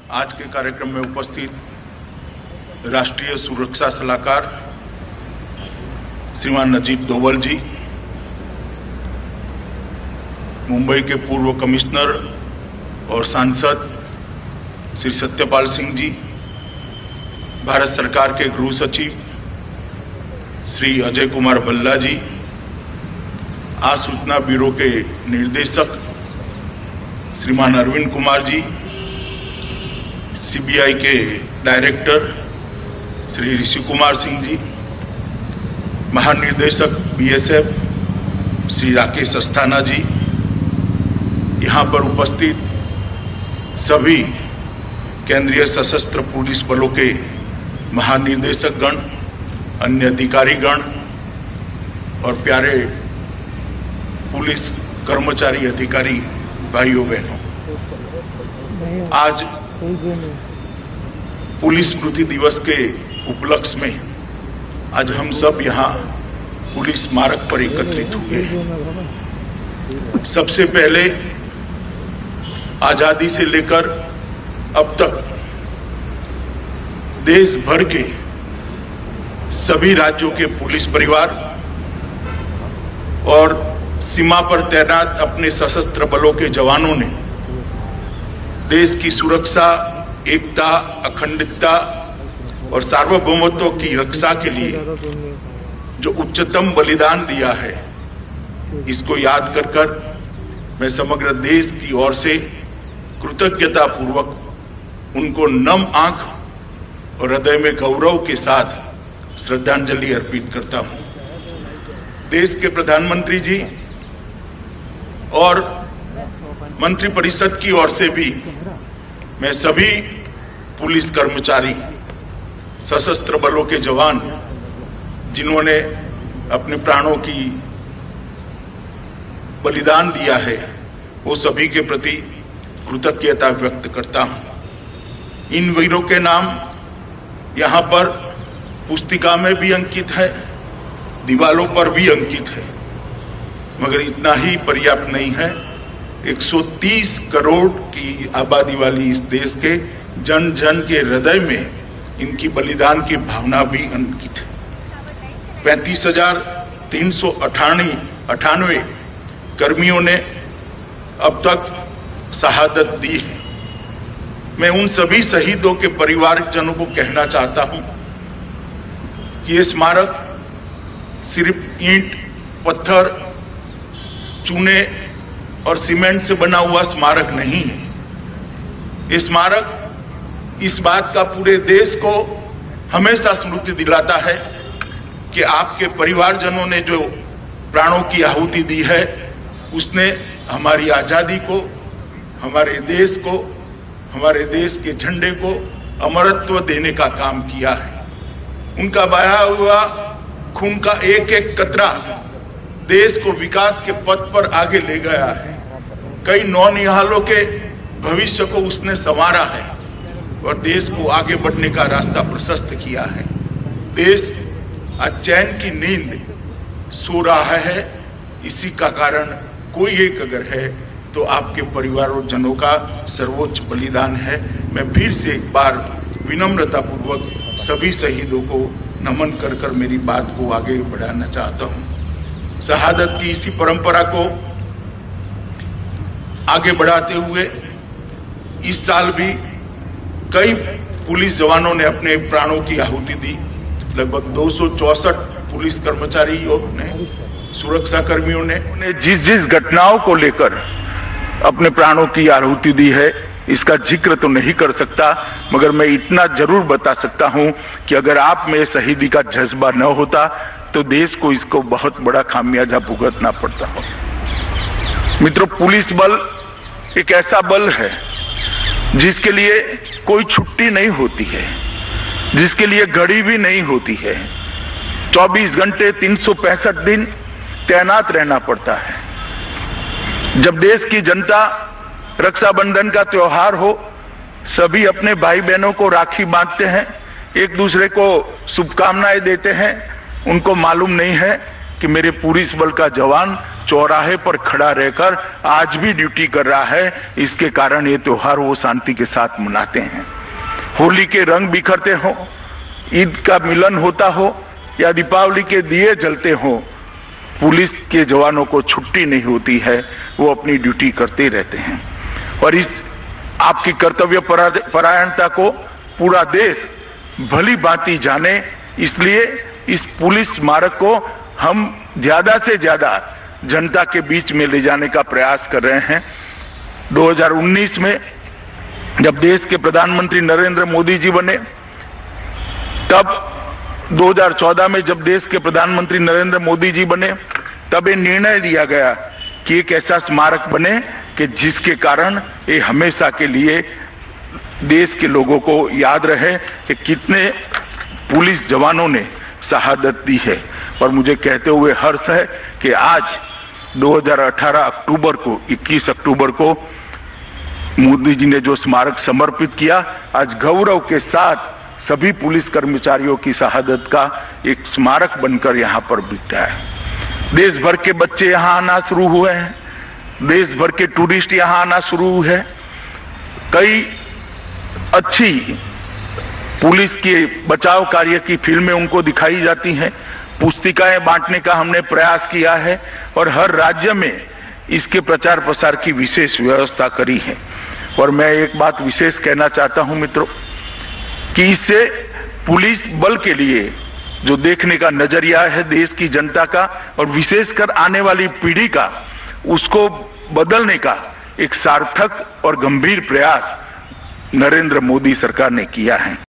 आज के कार्यक्रम में उपस्थित राष्ट्रीय सुरक्षा सलाहकार श्रीमान अजीत डोवल जी, मुंबई के पूर्व कमिश्नर और सांसद श्री सत्यपाल सिंह जी, भारत सरकार के गृह सचिव श्री अजय कुमार भल्ला जी, आसूचना ब्यूरो के निर्देशक श्रीमान अरविंद कुमार जी, सीबीआई के डायरेक्टर श्री ऋषि कुमार सिंह जी, महानिर्देशक बीएसएफ श्री राकेश अस्थाना जी, यहाँ पर उपस्थित सभी केंद्रीय सशस्त्र पुलिस बलों के महानिर्देशक गण, अन्य अधिकारी गण और प्यारे पुलिस कर्मचारी अधिकारी भाइयों बहनों, आज पुलिस स्मृति दिवस के उपलक्ष्य में आज हम सब यहाँ पुलिस स्मारक पर एकत्रित हुए हैं। सबसे पहले आजादी से लेकर अब तक देश भर के सभी राज्यों के पुलिस परिवार और सीमा पर तैनात अपने सशस्त्र बलों के जवानों ने देश की सुरक्षा, एकता, अखंडता और सार्वभौमत्व की रक्षा के लिए जो उच्चतम बलिदान दिया है, इसको याद कर मैं समग्र देश की ओर से कृतज्ञता पूर्वक उनको नम आंख और हृदय में गौरव के साथ श्रद्धांजलि अर्पित करता हूं। देश के प्रधानमंत्री जी और मंत्रिपरिषद की ओर से भी मैं सभी पुलिस कर्मचारी, सशस्त्र बलों के जवान जिन्होंने अपने प्राणों की बलिदान दिया है, वो सभी के प्रति कृतज्ञता व्यक्त करता हूं। इन वीरों के नाम यहाँ पर पुस्तिका में भी अंकित है, दीवालों पर भी अंकित है, मगर इतना ही पर्याप्त नहीं है। 130 करोड़ की आबादी वाली इस देश के जन जन के हृदय में इनकी बलिदान की भावना भी अंकित है। 35,398 कर्मियों ने अब तक शहादत दी है। मैं उन सभी शहीदों के परिवारजनों को कहना चाहता हूं कि ये स्मारक सिर्फ ईंट, पत्थर, चूने और सीमेंट से बना हुआ स्मारक नहीं है। ये स्मारक इस बात का पूरे देश को हमेशा स्मृति दिलाता है कि आपके परिवारजनों ने जो प्राणों की आहुति दी है, उसने हमारी आजादी को, हमारे देश को, हमारे देश के झंडे को अमरत्व देने का काम किया है। उनका बहाया हुआ खून का एक एक कतरा देश को विकास के पथ पर आगे ले गया है। कई नौनिहालों के भविष्य को उसने संवारा है और देश को आगे बढ़ने का रास्ता प्रशस्त किया है। देश आज चैन की नींद सो रहा है। इसी का कारण कोई एक अगर है तो आपके परिवारजनों का सर्वोच्च बलिदान है। मैं फिर से एक बार विनम्रता पूर्वक सभी शहीदों को नमन कर मेरी बात को आगे बढ़ाना चाहता हूं। शहादत की इसी परंपरा को आगे बढ़ाते हुए इस साल भी कई पुलिस जवानों ने अपने प्राणों की आहुति दी। लगभग 264 पुलिस कर्मचारियों ने, सुरक्षा कर्मियों ने जिस घटनाओं को लेकर अपने प्राणों की आहुति दी है, इसका जिक्र तो नहीं कर सकता, मगर मैं इतना जरूर बता सकता हूं कि अगर आप में शहीदी का जज्बा न होता तो देश को इसको बहुत बड़ा खामियाजा भुगतना पड़ता हो। मित्रों, पुलिस बल एक ऐसा बल है जिसके लिए कोई छुट्टी नहीं होती है, जिसके लिए घड़ी भी नहीं होती है। 24 घंटे 365 दिन तैनात रहना पड़ता है। जब देश की जनता रक्षाबंधन का त्योहार हो, सभी अपने भाई बहनों को राखी बांधते हैं, एक दूसरे को शुभकामनाएं देते हैं। उनको मालूम नहीं है कि मेरे पुलिस बल का जवान चौराहे पर खड़ा रहकर आज भी ड्यूटी कर रहा है। इसके कारण ये त्योहार वो शांति के साथ मनाते हैं। होली के रंग बिखरते हो, ईद का मिलन होता हो या दीपावली के दिए जलते हो, पुलिस के जवानों को छुट्टी नहीं होती है, वो अपनी ड्यूटी करते रहते हैं। और इस आपकी कर्तव्य परायणता को पूरा देश भली भांति जाने, इसलिए इस पुलिस स्मारक को हम ज्यादा से ज्यादा जनता के बीच में ले जाने का प्रयास कर रहे हैं। 2019 में जब देश के प्रधानमंत्री नरेंद्र मोदी जी बने, तब 2014 में जब देश के प्रधानमंत्री नरेंद्र मोदी जी बने, तब ये निर्णय लिया गया कि एक ऐसा स्मारक बने कि जिसके कारण ये हमेशा के लिए देश के लोगों को याद रहे कि कितने पुलिस जवानों ने शहादत दी है। और मुझे कहते हुए हर्ष है कि आज 2018 अक्टूबर को 21 अक्टूबर को मोदी जी ने जो स्मारक समर्पित किया, आज गौरव के साथ सभी पुलिस कर्मचारियों की शहादत का एक स्मारक बनकर यहाँ पर बिकता है। देश भर के बच्चे यहाँ आना शुरू हुए हैं, देश भर के टूरिस्ट यहाँ आना शुरू हुए हैं। कई अच्छी पुलिस के बचाव कार्य की फिल्में उनको दिखाई जाती हैं, पुस्तिकाएं बांटने का हमने प्रयास किया है और हर राज्य में इसके प्रचार प्रसार की विशेष व्यवस्था करी है। और मैं एक बात विशेष कहना चाहता हूं मित्रों कि इससे पुलिस बल के लिए जो देखने का नजरिया है देश की जनता का और विशेषकर आने वाली पीढ़ी का, उसको बदलने का एक सार्थक और गंभीर प्रयास नरेंद्र मोदी सरकार ने किया है।